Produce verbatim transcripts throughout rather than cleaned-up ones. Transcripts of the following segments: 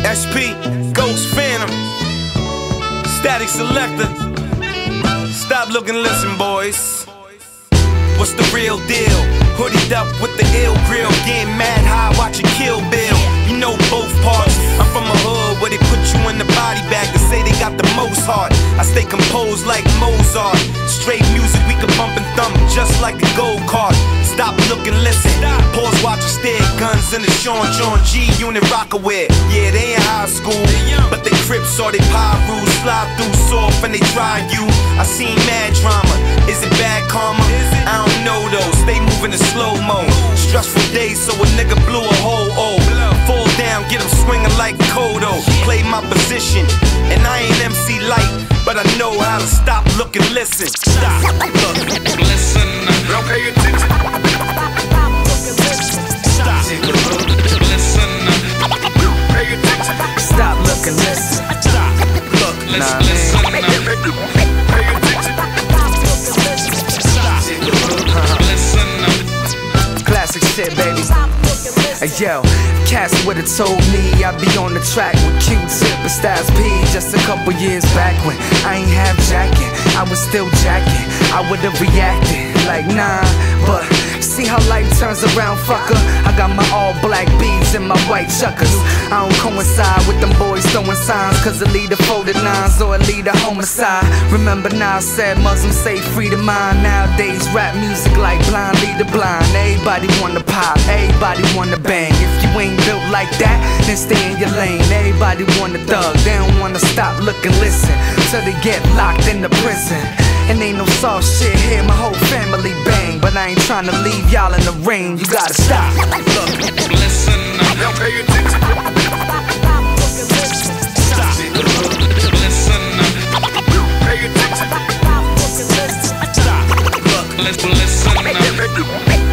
S P, Ghost Phantom, Static Selector. Stop looking, listen, boys. What's the real deal? Hoodied up with the ill grill, getting mad high, watching Kill Bill. You know both parts. I'm from a hood where they put you in the body bag and say they got the most heart. I stay composed like Mozart. Straight music we can bump and thump just like a gold card. Stop looking, listen. Pause, watch and stare. Guns in the Sean John G unit Rockaware. Yeah, they in high school, but they Crips or they Pyrus. Slide through soft and they try you. I seen mad drama. Is it bad karma? I don't know though. Stay moving in slow-mo. Stressful days, so a nigga blew a hole. Oh, fall down, get him swinging like Kodo. Play my position, and I ain't M C Light, but I know how to stop, look, and listen. Stop, look, listen. Don't pay attention. Stop, listen. Pay attention. Stop, look, and listen. Stop, look, nah, listen. Pay attention. Stop, listen. Classic shit, baby. Hey yo, Cass would've told me I'd be on the track with Q-Tip and Styles P just a couple years back when I ain't have jacket, I was still jacking. I would've reacted like nah, but see how life turns around, fucker. I got my all black beads and my white chuckers. I don't coincide with them boys throwing signs, cause it lead to folded nines or it lead to homicide. Remember now I said Muslims say free to mind. Nowadays rap music like blind lead the blind. Everybody wanna pop, everybody wanna bang. If you ain't built like that, then stay in your lane. Everybody wanna thug, they don't wanna stop, look and listen till they get locked in the prison. And ain't no soft shit here, my whole family bang, but I ain't tryna leave y'all in the rain. You gotta stop, look, listen. Don't pay attention. Stop, listen. Pay attention. Stop, look, listen. Pay attention.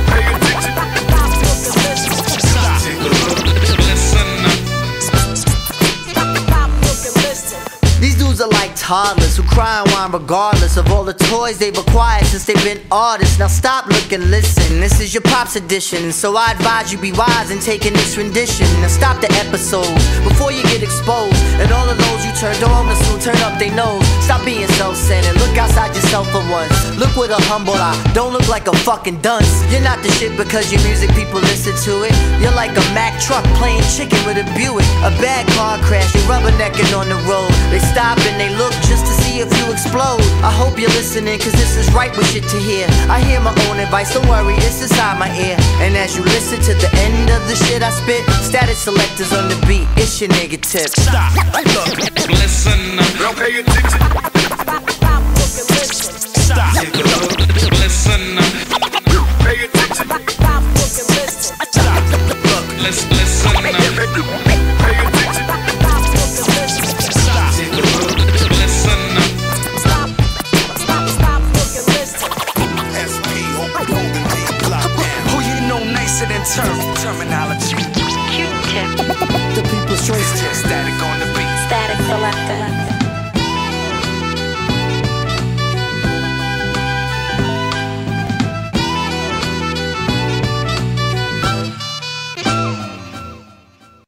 These dudes are like toddlers who cry and whine regardless of all the toys they've acquired since they've been artists. Now stop, look, and listen. This is your Pops edition, so I advise you be wise in taking this rendition. Now stop the episodes before you get exposed, and all of those you turned on will soon turn up their nose. Stop being self-centered, look outside yourself for once. Look with a humble eye, don't look like a fucking dunce. You're not the shit because your music people listen to it. You're like a Mack truck playing chicken with a Buick. A bad car crash, you're rubbernecking on the road. They stop and they look just to see if you explode. I hope you're listening, cause this is right with shit to hear. I hear my own advice, don't worry, it's inside my ear. And as you listen to the end of the shit I spit, Static Selectors on the beat, it's your nigga Tip. Stop, look, listen. Don't pay attention. Stop,